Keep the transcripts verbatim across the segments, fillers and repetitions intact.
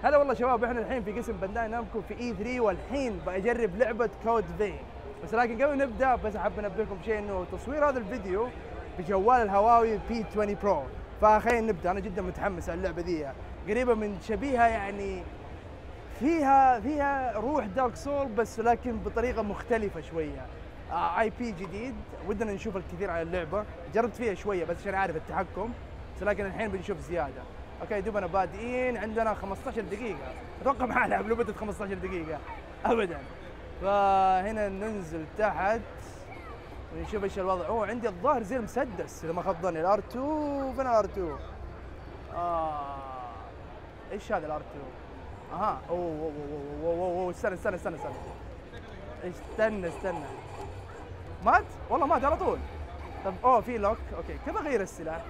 هلا والله شباب، احنا الحين في قسم بانداي نامكو في اي ثلاثة، والحين بجرب لعبه كود فين. بس لكن قبل نبدا بس احب انبهكم بشيء، انه تصوير هذا الفيديو بجوال الهواوي بي عشرين برو. فخلينا نبدا، انا جدا متحمس على اللعبه دي، قريبه من شبيهه يعني، فيها فيها روح دارك سول بس لكن بطريقه مختلفه شويه. اي بي جديد، ودنا نشوف الكثير عن اللعبه. جربت فيها شويه بس عشان اعرف التحكم، بس لكن الحين بنشوف زياده. اوكي دوبنا بادئين، عندنا خمسة عشر دقيقه، اتوقع ما حنلعب لعبه خمسة عشر دقيقه ابدا. فهنا ننزل تحت ونشوف ايش الوضع. اوه عندي الظاهر زي المسدس اذا ما خاب ظني، الار اتنين. فين الار اتنين؟ اه ايش هذا الار اتنين؟ اها اوه اوه اوه اوه اوه استنى استنى استنى استنى استنى استنى مات؟ والله مات على طول. طب اوه في لوك، اوكي كيف اغير السلاح؟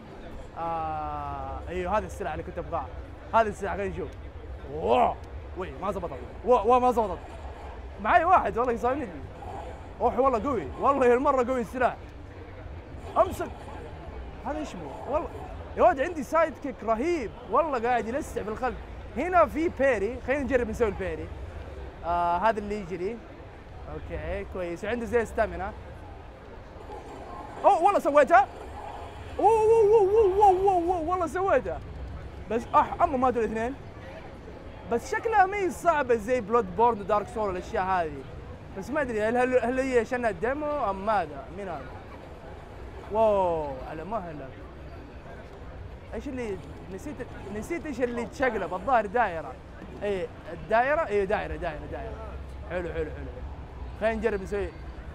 آه ايوه هذا السلاح اللي كنت ابغاه، هذا السلاح. خلينا نشوف. اوه وي ما زبطت، اوه ما زبطت. معي واحد والله يساويني. اوه والله قوي، والله هالمره قوي السلاح. امسك هذا ايش بو؟ والله يا ولد عندي سايد كيك رهيب، والله قاعد يلسع بالخلف. هنا في بيري، خلينا نجرب نسوي البيري. آه هذا اللي يجري. اوكي كويس، وعنده زي ستامينا. اوه والله سويتها. اوه اوه اوه اوه اوه والله سويتها. بس اح اما ماتوا الاثنين. بس شكلها ما هي صعبه زي بلود بورن ودارك سول والاشياء هذه. بس ما ادري هل هل هي عشان الديمو ام ماذا؟ مين هذا؟ واو على مهلك. ايش اللي نسيت نسيت ايش اللي تشقلب، الظاهر دائره. اي الدائره، اي دائره دائره دائره. حلو حلو حلو. خلينا نجرب نسوي.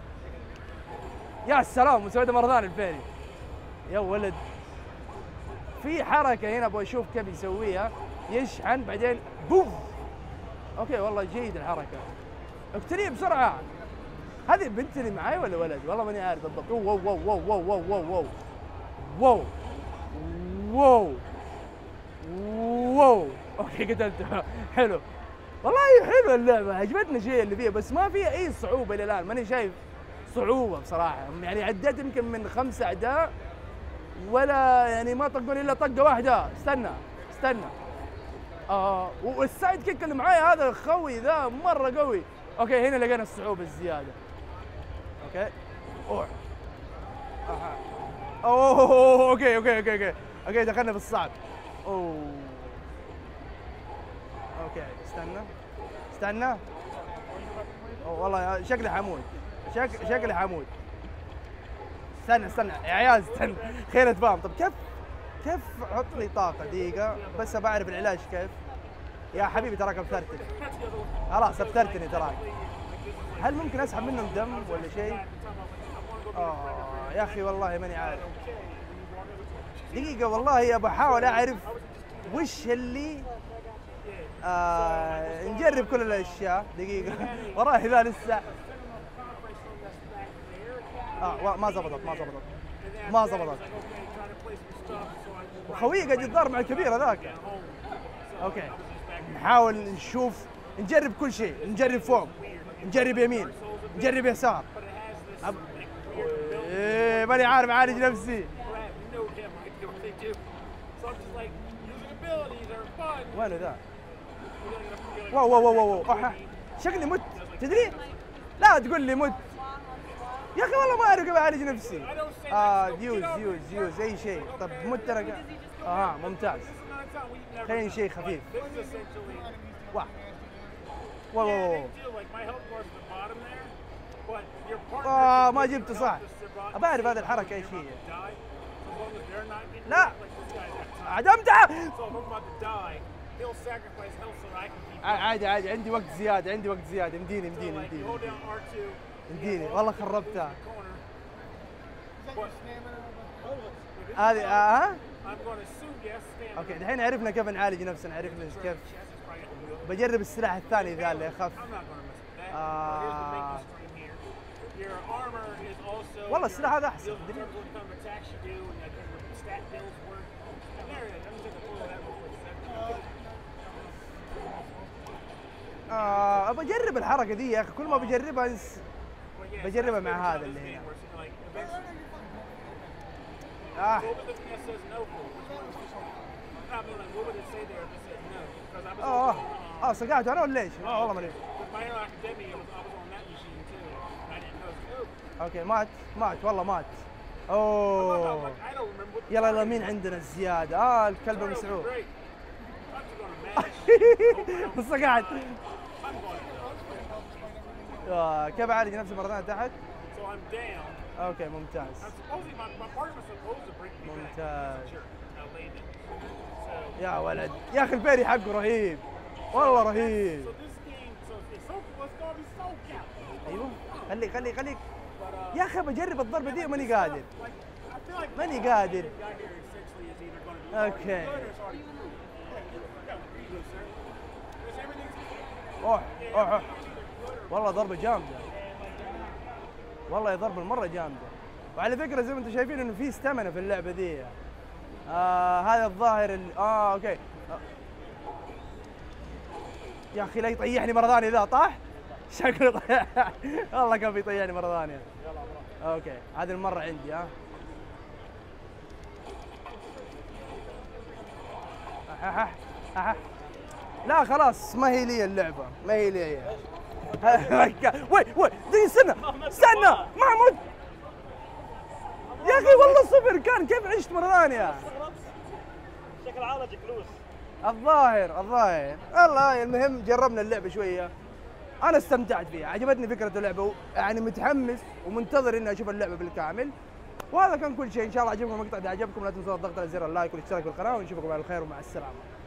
يا سلام سويته مره ثانيه الفيري. يا ولد في حركه هنا ابغى اشوف كيف يسويها. يشحن بعدين بوف. اوكي والله جيد الحركه. اقتليه بسرعه. هذه بنت اللي معاي ولا ولد؟ والله ماني عارف بالضبط. واو واو واو واو واو واو واو واو واو. اوكي قتلته. حلو والله حلوه اللعبه، عجبتني الشيء اللي فيها، بس ما فيها اي صعوبه الى الان، ماني شايف صعوبه بصراحه. يعني عديت يمكن من خمسة اعداء ولا يعني ما طقون الا طقه واحده. استنى استنى اه والسايد كيك اللي معايا هذا خوي ذا مره قوي. اوكي هنا لقينا الصعوبه الزياده. اوكي اوه اها اوه اوكي اوكي اوكي اوكي اوكي دخلنا في الصعب. اوه اوكي استنى استنى. أوه والله شكلي حمود، شك شكلي حمود. استنى استنى يا عيال استنى، خير اتفاهم. طب كيف كيف احط لي طاقه؟ دقيقه بس بعرف العلاج كيف. يا حبيبي تراك ابترتني، خلاص ابترتني تراك. هل ممكن اسحب منهم دم ولا شيء؟ اه يا اخي والله ماني عارف. دقيقه والله بحاول اعرف وش اللي آه نجرب كل الاشياء. دقيقه وراي ذا لسه. اه ما زبطت ما زبطت ما زبطت. وخويه قاعد يتضارب مع الكبير هذاك. اوكي نحاول نشوف، نجرب كل شيء، نجرب فوق، نجرب يمين، نجرب يسار. أب... ايه ماني عارف اعالج نفسي. وينه ذا؟ واو واو واو واو أح... شكلي مت. تدري؟ لا تقول لي مت يا اخي، والله ما اعرف كيف اعالج نفسي. اه ديوز ديوز ديوز اي شيء. طب مت ترى. اه ممتاز. خلينا شيء خفيف. واو واو واو آه ما جبته صح. ابى اعرف هذه الحركه ايش هي. لا عدمتها. عادي عادي عندي وقت زياده، عندي وقت زياده. يمديني يمديني يمديني يمديني والله خربتها هذه. اه اوكي الحين عرفنا كيف نعالج نفسنا، عرفنا كيف. بجرب السلاح الثاني ذا اللي اخف. آه. والله السلاح هذا احسن. آه ابى اجرب الحركه دي يا اخي، كل ما بجربها بجربها مع هذا اللي هنا. آه. اه اه صقعت انا ولا ايش؟ اه والله ماني. اوكي مات مات والله مات. اوه يلا يلا مين عندنا الزياده؟ اه الكلب المسعود. صقعت. آه كيف اعالج نفسي مره ثانيه تحت؟ اوكي ممتاز. ممتاز. يا ولد يا اخي البيري حقه رهيب والله رهيب. ايوه خليك خليك خليك يا اخي بجرب الضربه دي ماني قادر ماني قادر. اوكي اوه اوه أوه. والله ضربه جامده والله ضربه مره جامده. وعلى فكره زي ما انتم شايفين انه في ستامنا في اللعبه دي. آه هذا الظاهر ال... اه اوكي آه. يا اخي لا يطيحني مره ثانيه ذا طاح شكله طيح. والله كان بيطيحني مره ثانيه. اوكي هذه المره عندي ها. أح أح أح. لا خلاص ما هي لي اللعبه ما هي لي هي. وي وي دقيقه استنى استنى محمود يا اخي والله صفر كان كيف عشت مره ثانيه؟ شكل عالجك فلوس. الظاهر الظاهر والله المهم جربنا اللعبه شويه. انا استمتعت فيها عجبتني فكره اللعبه يعني متحمس ومنتظر اني اشوف اللعبه بالكامل. وهذا كان كل شيء ان شاء الله عجبكم المقطع. اذا عجبكم لا تنسوا الضغط على زر اللايك والاشتراك في القناه ونشوفكم على الخير ومع السلامه.